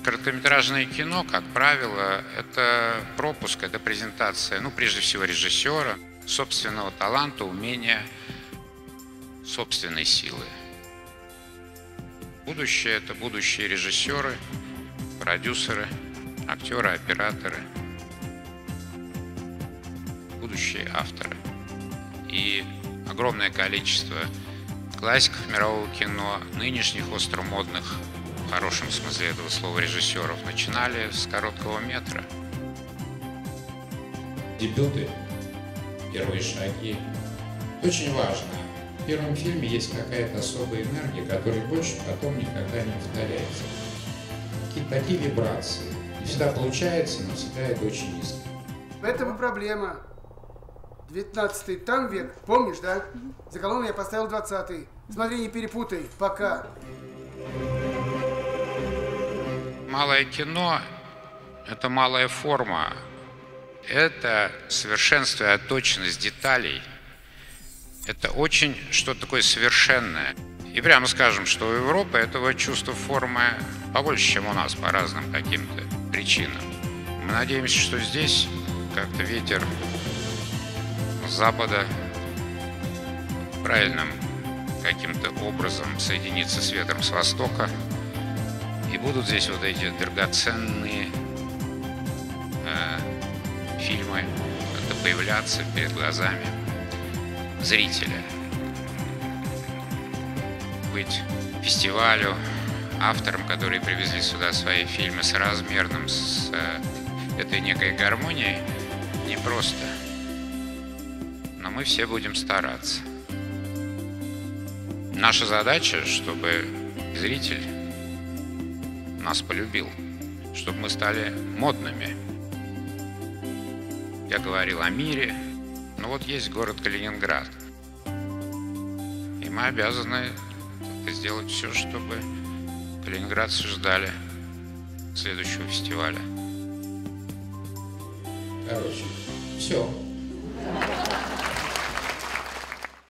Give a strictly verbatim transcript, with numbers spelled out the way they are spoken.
Короткометражное кино, как правило, это пропуск, это презентация, ну, прежде всего, режиссера, собственного таланта, умения, собственной силы. Будущее – это будущие режиссеры, продюсеры, актеры, операторы, будущие авторы. И огромное количество классиков мирового кино, нынешних остромодных, в хорошем смысле этого слова, режиссеров, начинали с короткого метра. Дебюты, первые шаги. Очень важно. В первом фильме есть какая-то особая энергия, которая больше потом никогда не повторяется. Какие-то такие вибрации. Не всегда получается, но всегда это очень низко. В этом и проблема. девятнадцатый там век, помнишь, да? За колонну я поставил двадцатый. Смотри, не перепутай, пока. Малое кино – это малая форма, это совершенство, точность деталей. Это очень что-то такое совершенное. И прямо скажем, что у Европы этого чувства формы побольше, чем у нас, по разным каким-то причинам. Мы надеемся, что здесь как-то ветер с запада правильным каким-то образом соединится с ветром с востока. И будут здесь вот эти драгоценные э, фильмы как-то появляться перед глазами зрителя. Быть фестивалю, авторам, которые привезли сюда свои фильмы, с размерным, с э, этой некой гармонией, непросто. Но мы все будем стараться. Наша задача, чтобы зритель нас полюбил, чтобы мы стали модными. Я говорил о мире, но вот есть город Калининград. И мы обязаны сделать все, чтобы калининградцы ждали следующего фестиваля. Короче, все.